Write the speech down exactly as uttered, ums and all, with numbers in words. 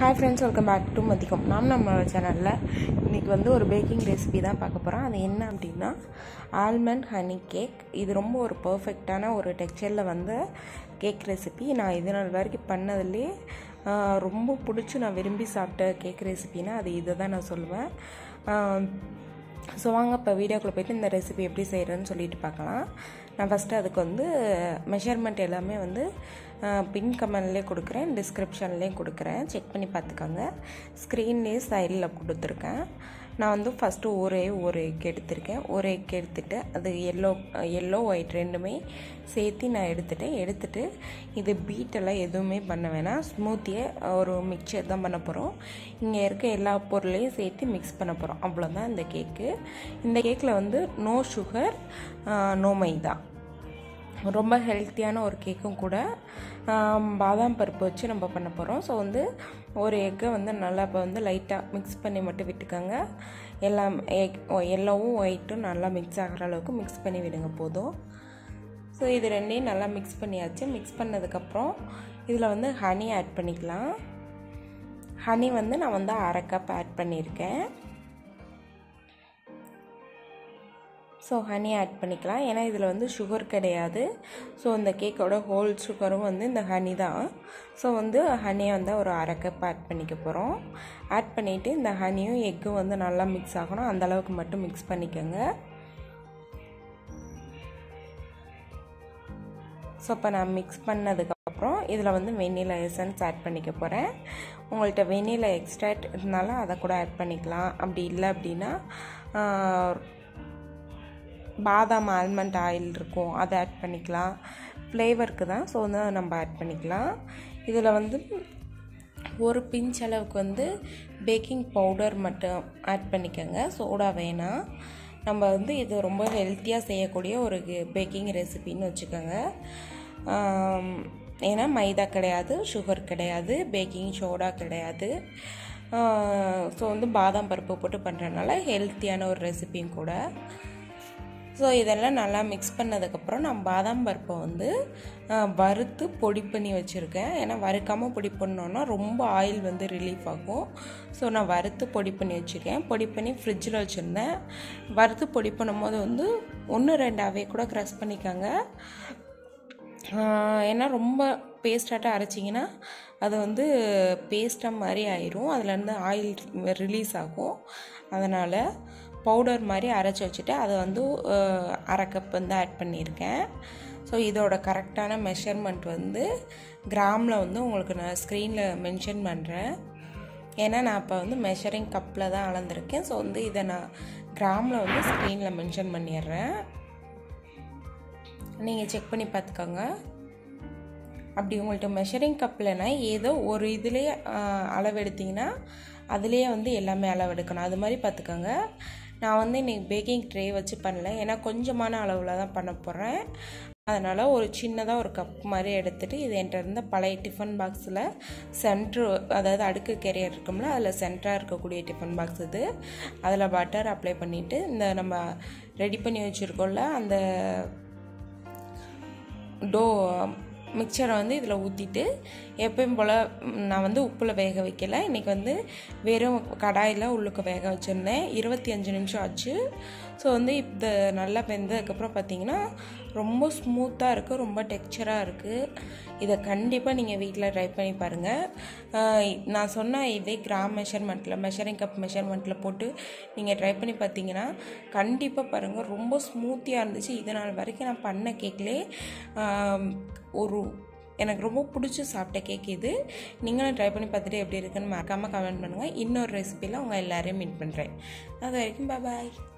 Hi friends, welcome back to Mathi. நாம் நம்ம சேனல்ல இன்னைக்கு வந்து ஒரு பேக்கிங் ரெசிபி தான் பார்க்க போறோம். அது என்ன அப்படினா ஆல்மண்ட் ஹனி கேக். இது ரொம்ப ஒரு பெர்ஃபெக்ட்டான ஒரு டெக்ஸ்சர்ல வந்து கேக் ரெசிபி. நான் இது நாள் வரைக்கும் பண்ணதிலே ரொம்ப பிடிச்சு நான் விரும்பி சாப்பிட்ட கேக் ரெசிபினா அது இத தான் நான் சொல்லுவேன். ஸோ வாங்க இப்போ வீடியோக்குள்ளே போய்ட்டு இந்த ரெசிபி எப்படி செய்கிறேன்னு சொல்லிட்டு பார்க்கலாம். நான் ஃபஸ்ட்டு அதுக்கு வந்து மெஷர்மெண்ட் எல்லாமே வந்து பின் கமெண்ட்லேயே கொடுக்குறேன், டிஸ்கிரிப்ஷன்லேயும் கொடுக்குறேன், செக் பண்ணி பார்த்துக்கோங்க. ஸ்க்ரீன்லேயே சைடில் கொடுத்துருக்கேன். நான் வந்து ஃபஸ்ட்டு ஒரு ஒரு எக் எடுத்திருக்கேன். ஒரு எக் எடுத்துகிட்டு அது எல்லோ எல்லோ ஒயிட் ரெண்டுமே சேர்த்து நான் எடுத்துகிட்டேன். எடுத்துகிட்டு இது பீட்டெல்லாம் எதுவுமே பண்ண வேணாம், ஸ்மூத்தியே ஒரு மிக்சர் தான் பண்ண போகிறோம். இங்கே இருக்க எல்லா பொருளையும் சேர்த்து மிக்ஸ் பண்ண போகிறோம். அவ்வளோதான் இந்த கேக்கு. இந்த கேக்கில் வந்து நோ சுகர், நோ மைதா, ரொம்ப ஹெல்த்தியான ஒரு கேக்கும் கூட. பாதாம் பருப்பு வச்சு நம்ம பண்ண போகிறோம். ஸோ வந்து ஒரு எக்கை வந்து நல்லா இப்போ வந்து லைட்டாக மிக்ஸ் பண்ணி மட்டும் விட்டுக்கோங்க. எல்லாம் எக் எல்லோவும் ஒயிட்டும் நல்லா மிக்ஸ் ஆகிற அளவுக்கு மிக்ஸ் பண்ணி விடுங்க போதும். ஸோ இது ரெண்டையும் நல்லா மிக்ஸ் பண்ணியாச்சு. மிக்ஸ் பண்ணதுக்கப்புறம் இதில் வந்து ஹனி ஆட் பண்ணிக்கலாம். ஹனி வந்து நான் வந்து அரை கப் ஆட் பண்ணியிருக்கேன். ஸோ ஹனி ஆட் பண்ணிக்கலாம், ஏன்னா இதில் வந்து சுகர் கிடையாது. ஸோ இந்த கேக்கோட ஹோல் சுகரும் வந்து இந்த ஹனி தான். ஸோ வந்து ஹனியை வந்து ஒரு அரை கப் ஆட் பண்ணிக்க போகிறோம். ஆட் பண்ணிவிட்டு இந்த ஹனியும் எக்கும் வந்து நல்லா மிக்ஸ் ஆகணும், அந்தளவுக்கு மட்டும் மிக்ஸ் பண்ணிக்கோங்க. ஸோ இப்போ நான் மிக்ஸ் பண்ணதுக்கப்புறம் இதில் வந்து வெண்ணிலா எசன்ஸ் ஆட் பண்ணிக்க போகிறேன். உங்கள்கிட்ட வெண்ணிலா எக்ஸ்ட்ராக்ட் இருந்தாலும் அதை கூட ஆட் பண்ணிக்கலாம். அப்படி இல்லை அப்படின்னா பாதாம் ஆல்மண்ட் ஆயில் இருக்கும், அதை ஆட் பண்ணிக்கலாம். ஃப்ளேவருக்கு தான், ஸோ வந்து நம்ம ஆட் பண்ணிக்கலாம். இதில் வந்து ஒரு பிஞ்ச் அளவுக்கு வந்து பேக்கிங் பவுடர் மட்டும் ஆட் பண்ணிக்கோங்க, சோடா வேணாம். நம்ம வந்து இது ரொம்ப ஹெல்த்தியாக செய்யக்கூடிய ஒரு பேக்கிங் ரெசிபின்னு வச்சுக்கோங்க. ஏன்னா மைதா கிடையாது, சுகர் கிடையாது, பேக்கிங் சோடா கிடையாது. ஸோ வந்து பாதாம் பருப்பு போட்டு பண்ணுறதுனால ஹெல்த்தியான ஒரு ரெசிபியும் கூட. ஸோ இதெல்லாம் நல்லா மிக்ஸ் பண்ணதுக்கப்புறம் நான் பாதாம் பருப்பை வந்து வறுத்து பொடி பண்ணி வச்சுருக்கேன். ஏன்னா வறுக்காமல் பொடி பண்ணோன்னா ரொம்ப ஆயில் வந்து ரிலீஃப் ஆகும். ஸோ நான் வறுத்து பொடி பண்ணி வச்சுருக்கேன். பொடி பண்ணி ஃப்ரிட்ஜில் வச்சுருந்தேன். வறுத்து பொடி பண்ணும்போது வந்து ஒன்று ரெண்டாவே கூட க்ரஷ் பண்ணிக்கோங்க. ஏன்னா ரொம்ப பேஸ்டாட்டாக அரைச்சிங்கன்னா அது வந்து பேஸ்ட்டாக மாதிரி ஆயிரும், அதுலேருந்து ஆயில் ரிலீஸ் ஆகும். அதனால் பவுடர் மாதிரி அரைச்சி வச்சுட்டு அதை வந்து அரை கப் வந்து ஆட் பண்ணியிருக்கேன். ஸோ இதோட கரெக்டான மெஷர்மெண்ட் வந்து கிராமில் வந்து உங்களுக்கு நான் ஸ்க்ரீனில் மென்ஷன் பண்ணுறேன். ஏன்னா நான் இப்போ வந்து மெஷரிங் கப்பில் தான் அளந்திருக்கேன். ஸோ வந்து இதை நான் கிராமில் வந்து ஸ்க்ரீனில் மென்ஷன் பண்ணிடுறேன், நீங்கள் செக் பண்ணி பார்த்துக்கோங்க. அப்படி உங்கள்கிட்ட மெஷரிங் கப்லனா ஏதோ ஒரு இதிலே அளவு எடுத்திங்கன்னா அதுலேயே வந்து எல்லாமே அளவு எடுக்கணும், அது மாதிரி பார்த்துக்கோங்க. நான் வந்து இன்றைக்கி பேக்கிங் ட்ரே வச்சு பண்ணல, ஏன்னா கொஞ்சமான அளவில் தான் பண்ண போகிறேன். அதனால் ஒரு சின்னதாக ஒரு கப் மாதிரி எடுத்துகிட்டு இது என்கிட்ட இருந்த பழைய டிஃபன் பாக்ஸில் சென்ட்ரு, அதாவது அடுக்கு கேரியர் இருக்கும்ல, அதில் சென்டராக இருக்கக்கூடிய டிஃபன் பாக்ஸ் இது. அதில் பட்டர் அப்ளை பண்ணிவிட்டு இந்த நம்ம ரெடி பண்ணி வச்சுருக்கோம்ல அந்த டோ மிக்சரை வந்து இதில் ஊற்றிட்டு எப்பயும் போல் நான் வந்து உப்பில் வேக வைக்கலை. இன்றைக்கி வந்து வெறும் கடாயில் உள்ளுக்கு வேக வச்சுருந்தேன். இருபத்தி அஞ்சு நிமிஷம் ஆச்சு. ஸோ வந்து இப்போ நல்லா வெந்ததுக்கப்புறம் பார்த்திங்கன்னா ரொம்ப ஸ்மூத்தாக இருக்குது, ரொம்ப டெக்ஸ்சராக இருக்குது. இதை கண்டிப்பாக நீங்கள் வீட்டில் ட்ரை பண்ணி பாருங்கள். நான் சொன்ன இதே கிராம் மெஷர்மெண்ட்டில் மெஷரிங் கப் மெஷர்மெண்ட்டில் போட்டு நீங்கள் ட்ரை பண்ணி பார்த்தீங்கன்னா கண்டிப்பாக பாருங்கள், ரொம்ப ஸ்மூத்தியாக இருந்துச்சு. இதனால் வரைக்கும் நான் பண்ண கேக்லே ஒரு எனக்கு ரொம்ப பிடிச்சி சாப்பிட்ட கேக் இது. நீங்களும் ட்ரை பண்ணி பார்த்துட்டு எப்படி இருக்குன்னு மறக்காமல் கமெண்ட் பண்ணுங்கள். இன்னொரு ரெசிபியில் உங்கள் எல்லோரையும் மீட் பண்ணுறேன். அது வரைக்கும் பாய் பாய்.